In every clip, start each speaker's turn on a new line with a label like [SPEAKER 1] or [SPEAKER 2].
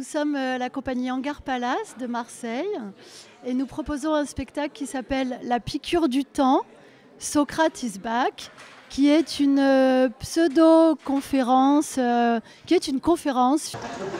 [SPEAKER 1] Nous sommes la compagnie Hangar Palace de Marseille et nous proposons un spectacle qui s'appelle La piqûre du temps, Socrate is back, qui est une pseudo-conférence, qui est une conférence.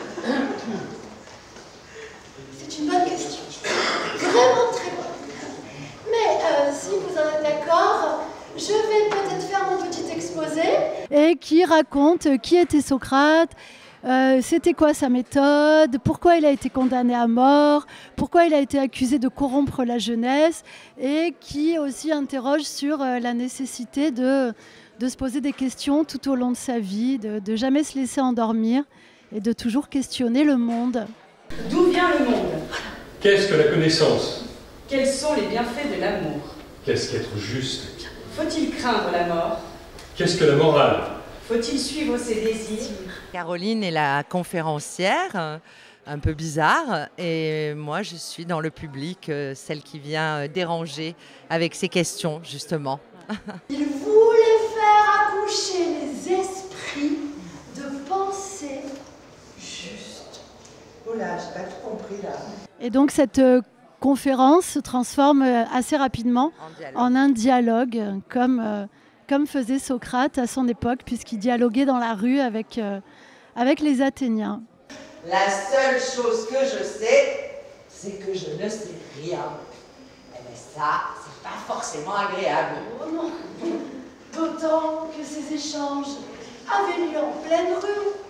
[SPEAKER 2] C'est une bonne question, vraiment très bonne. Mais si vous en êtes d'accord, je vais peut-être faire mon petit exposé.
[SPEAKER 1] Et qui raconte qui était Socrate, c'était quoi sa méthode, pourquoi il a été condamné à mort, pourquoi il a été accusé de corrompre la jeunesse, et qui aussi interroge sur la nécessité de se poser des questions tout au long de sa vie, de jamais se laisser endormir et de toujours questionner le monde.
[SPEAKER 3] D'où vient le monde?
[SPEAKER 4] Qu'est-ce que la connaissance?
[SPEAKER 3] Quels sont les bienfaits de l'amour?
[SPEAKER 4] Qu'est-ce qu'être juste?
[SPEAKER 3] Faut-il craindre la mort?
[SPEAKER 4] Qu'est-ce que la morale?
[SPEAKER 3] Faut-il suivre ses désirs?
[SPEAKER 5] Caroline est la conférencière, un peu bizarre, et moi je suis dans le public, celle qui vient déranger avec ses questions justement.
[SPEAKER 2] Il voulait faire accoucher les esprits de pensées justes.
[SPEAKER 6] Oh là, j'ai pas tout compris là.
[SPEAKER 1] Et donc cette conférence se transforme assez rapidement en un dialogue, comme faisait Socrate à son époque, puisqu'il dialoguait dans la rue avec les Athéniens.
[SPEAKER 6] La seule chose que je sais, c'est que je ne sais rien. Mais ça, c'est pas forcément agréable.
[SPEAKER 2] Oh non, d'autant que ces échanges avaient lieu en pleine rue.